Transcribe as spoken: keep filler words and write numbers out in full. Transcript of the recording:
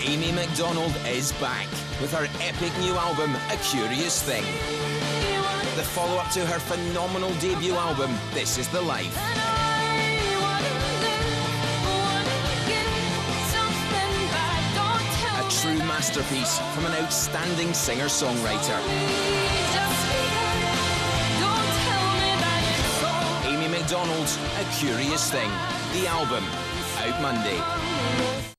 Amy Macdonald is back with her epic new album, A Curious Thing. The follow-up to her phenomenal debut album, This Is The Life. A true masterpiece from an outstanding singer-songwriter. Amy Macdonald's A Curious Thing, the album, out Monday.